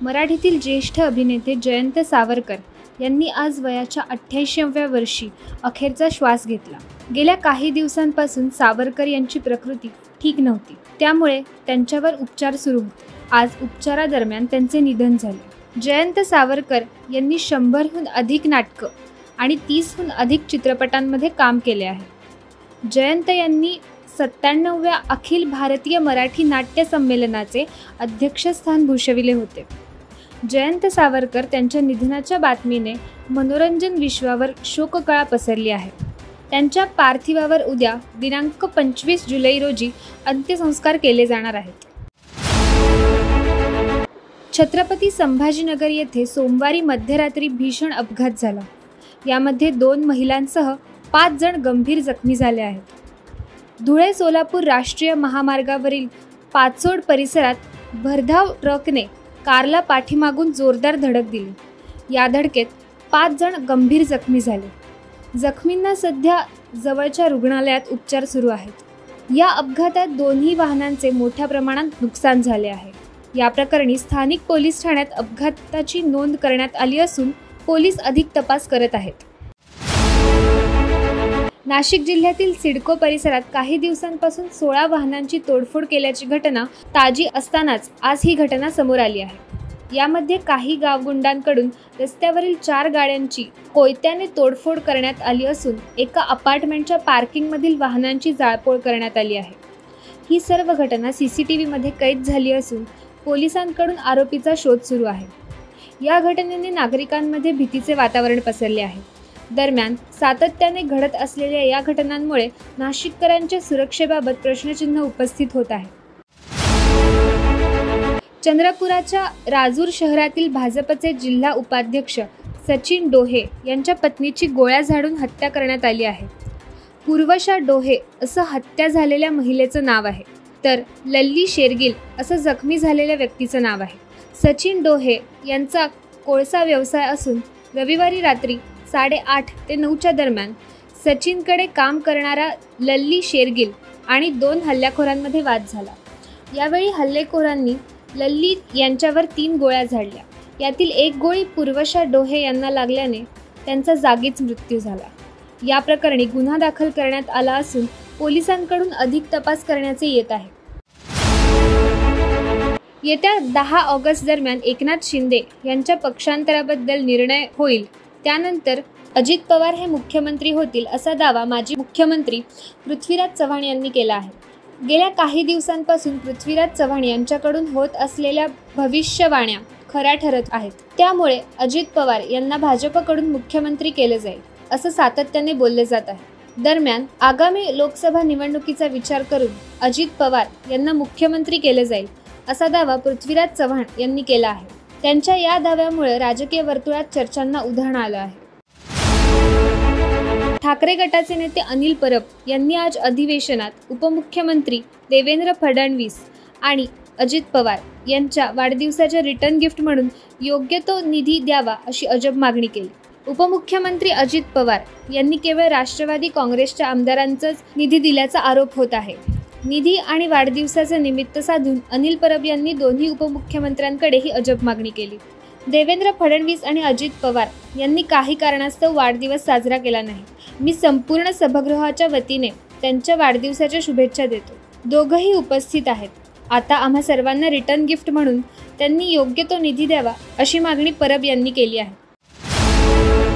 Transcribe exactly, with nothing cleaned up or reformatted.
मराठीतील ज्येष्ठ अभिनेते जयंत सावरकर यांनी आज वयाच्या अठ्ठ्याऐंशीव्या वर्षी अखेरचा श्वास घेतला। गेल्या काही दिवसांपासून सावरकर यांची प्रकृती ठीक नव्हती, त्यामुळे त्यांच्यावर उपचार सुरू होते। आज उपचारादरम्यान त्यांचे निधन झाले। जयंत सावरकर यांनी शंभरहून अधिक नाटकं आणि तीसहून अधिक चित्रपटांमध्ये काम केले आहे। जयंत यांनी सत्त्याण्णवव्या अखिल भारतीय मराठी नाट्य संमेलनाचे अध्यक्षस्थान भूषविले होते। जयंत सावरकर त्यांच्या निधनाच्या बातमीने मनोरंजन विश्वावर शोककळा पसरली आहे। त्यांच्या पार्थिवावर उद्या दिनांक पंचवीस जुलै रोजी अंत्यसंस्कार केले जाणार आहेत। छत्रपती संभाजीनगर येथे सोमवारी मध्यरात्री भीषण अपघात झाला। यामध्ये दोन महिलांसह पाच जण गंभीर जखमी झाले आहेत। धुळे सोलापूर राष्ट्रीय महामार्गावरील पाचोड परिसरात भरधाव ट्रकने कारला पाठीमागून जोरदार धडक दिली। या धडकेत पाच जण गंभीर जखमी झाले। जखमींना सध्या जवळच्या रुग्णालयात उपचार सुरू आहेत। या अपघातात दोन्ही वाहनांचे मोठ्या प्रमाणात नुकसान झाले आहे। या प्रकरणी स्थानिक पोलीस ठाण्यात अपघाताची नोंद करण्यात आली असून पोलीस अधिक तपास करत आहेत। नाशिक जिल्ह्यातील सिडको परिसरात काही दिवसांपासून सोळा वाहनांची तोडफोड केल्याची घटना ताजी असतानाच आज ही घटना समोर आली आहे। यामध्ये काही गावगुंडांकडून रस्त्यावरील चार गाड्यांची कोयत्याने तोडफोड करण्यात आली असून एका अपार्टमेंटच्या पार्किंगमधील वाहनांची जाळपोळ करण्यात आली आहे। ही सर्व घटना सीसीटीव्हीमध्ये कैद झाली असून पोलिसांकडून आरोपीचा शोध सुरू आहे। या घटनेने नागरिकांमध्ये भीतीचे वातावरण पसरले आहे। दरम्यान सातत्याने घडत असलेल्या या घटनांमुळे नाशिककरांच्या सुरक्षेबाबत प्रश्नचिन्ह उपस्थित होत आहे। चंद्रपुराच्या राजूर शहरातील भाजपचे जिल्हा उपाध्यक्ष सचिन डोहे यांच्या पत्नीची गोळ्या झाडून हत्या करण्यात आली आहे। पूर्वशा डोहे असं हत्या झालेल्या महिलेचं नाव आहे, तर लल्ली शेरगिल असं जखमी झालेल्या व्यक्तीचं नाव आहे। सचिन डोहे यांचा कोळसा व्यवसाय असून रविवारी रात्री साडेआठ ते नऊच्या दरम्यान सचिनकडे काम करणारा लल्ली शेरगिल आणि दोन हल्लेखोरांमध्ये वाद झाला। यावेळी हल्लेखोरांनी लल्ली यांच्यावर तीन गोळ्या झाडल्या। यातील एक गोळी पूर्वशा डोहे यांना लागल्याने त्यांचा जागीच मृत्यू झाला। या प्रकरणी गुन्हा दाखल करण्यात आला असून पोलिसांकडून अधिक तपास करण्याचे येत आहे। येत्या दहा ऑगस्ट दरम्यान एकनाथ शिंदे यांच्या पक्षांतराबद्दल निर्णय होईल, त्यानंतर अजित पवार हे मुख्यमंत्री होतील असा दावा माजी मुख्यमंत्री पृथ्वीराज चव्हाण यांनी केला आहे। गेल्या काही दिवसांपासून पृथ्वीराज चव्हाण यांच्याकडून होत असलेल्या भविष्यवाण्या खऱ्या ठरत आहेत। त्यामुळे अजित पवार यांना भाजपकडून मुख्यमंत्री केले जाईल असं सातत्याने बोलले जात आहे। दरम्यान आगामी लोकसभा निवडणुकीचा विचार करून अजित पवार यांना मुख्यमंत्री केले जाईल असा दावा पृथ्वीराज चव्हाण यांनी केला आहे। त्यांच्या या दाव्यामुळे राजकीय वर्तुळात चर्चांना उधाण आलं आहे। ठाकरे गटाचे नेते अनिल परब यांनी आज अधिवेशनात उपमुख्यमंत्री देवेंद्र फडणवीस आणि अजित पवार यांच्या वाढदिवसाच्या रिटर्न गिफ्ट म्हणून योग्य तो निधी द्यावा अशी अजब मागणी केली। उपमुख्यमंत्री अजित पवार यांनी केवळ राष्ट्रवादी काँग्रेसच्या आमदारांचाच निधी दिल्याचा आरोप होत आहे। निधी आणि वाढदिवसाचे निमित्त साधून अनिल परब यांनी दोन्ही उपमुख्यमंत्र्यांकडे ही अजब मागणी केली। देवेंद्र फडणवीस आणि अजित पवार यांनी काही कारणास्तव वाढदिवस साजरा केला नाही। मी संपूर्ण सभागृहाच्या वतीने त्यांच्या वाढदिवसाच्या शुभेच्छा देतो। दोघंही उपस्थित आहेत। आता आम्हा सर्वांना रिटर्न गिफ्ट म्हणून त्यांनी योग्य तो निधी द्यावा अशी मागणी परब यांनी केली आहे।